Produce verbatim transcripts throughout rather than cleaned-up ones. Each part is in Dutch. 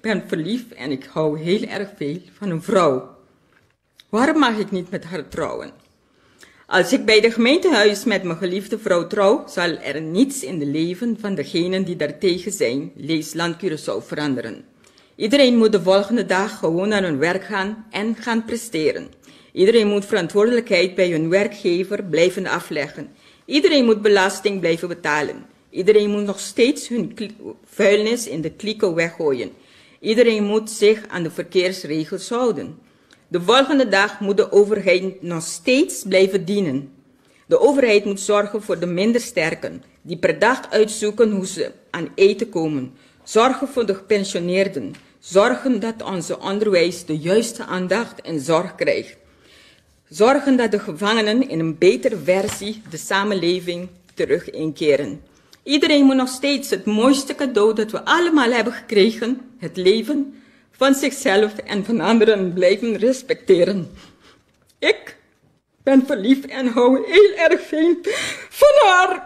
ben verliefd en ik hou heel erg veel van een vrouw. Waarom mag ik niet met haar trouwen? Als ik bij de gemeentehuis met mijn geliefde vrouw trouw, zal er niets in het leven van degenen die daartegen zijn, lees Land Curaçao, veranderen. Iedereen moet de volgende dag gewoon naar hun werk gaan en gaan presteren. Iedereen moet verantwoordelijkheid bij hun werkgever blijven afleggen. Iedereen moet belasting blijven betalen. Iedereen moet nog steeds hun vuilnis in de kliko weggooien. Iedereen moet zich aan de verkeersregels houden. De volgende dag moet de overheid nog steeds blijven dienen. De overheid moet zorgen voor de minder sterken, die per dag uitzoeken hoe ze aan eten komen. Zorgen voor de gepensioneerden. Zorgen dat onze onderwijs de juiste aandacht en zorg krijgt. Zorgen dat de gevangenen in een betere versie de samenleving terug inkeren. Iedereen moet nog steeds het mooiste cadeau dat we allemaal hebben gekregen, het leven, van zichzelf en van anderen blijven respecteren. Ik ben verliefd en hou heel erg veel van haar.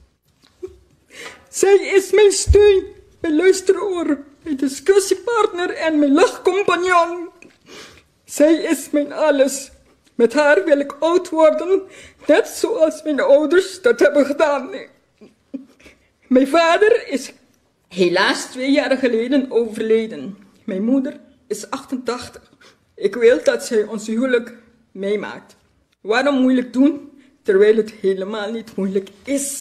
Zij is mijn steun, mijn luisteroor, mijn discussiepartner en mijn lachcompagnon. Zij is mijn alles. Met haar wil ik oud worden, net zoals mijn ouders dat hebben gedaan. Mijn vader is helaas twee jaar geleden overleden. Mijn moeder is achtentachtig. Ik wil dat zij ons huwelijk meemaakt. Waarom moeilijk doen, terwijl het helemaal niet moeilijk is?